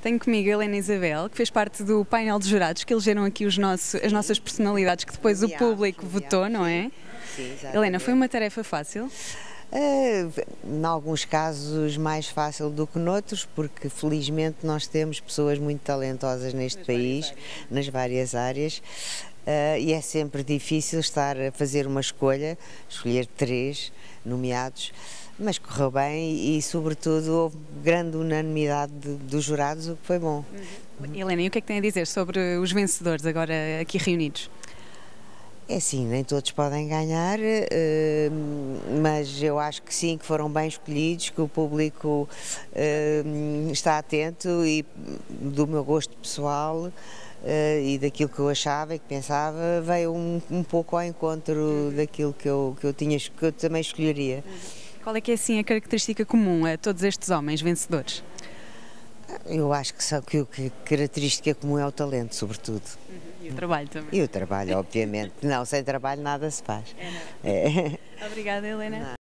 Tenho comigo a Helena Isabel, que fez parte do painel de jurados que elegeram aqui as nossas personalidades que depois o público votou, não é? Sim, exatamente. Helena, foi uma tarefa fácil? Em alguns casos mais fácil do que noutros, porque felizmente nós temos pessoas muito talentosas neste país, nas várias áreas, e é sempre difícil estar a fazer uma escolher 3 nomeados, mas correu bem e sobretudo houve grande unanimidade dos jurados, o que foi bom. Helena, e o que é que tem a dizer sobre os vencedores agora aqui reunidos? É assim, nem todos podem ganhar, mas eu acho que sim, que foram bem escolhidos, que o público está atento e do meu gosto pessoal e daquilo que eu achava e que pensava, veio um pouco ao encontro daquilo que eu também escolheria. Qual é que é assim a característica comum a todos estes homens vencedores? Eu acho que a característica comum é o talento, sobretudo. E o trabalho também. E o trabalho, obviamente. Não, sem trabalho nada se faz. Obrigada, Helena.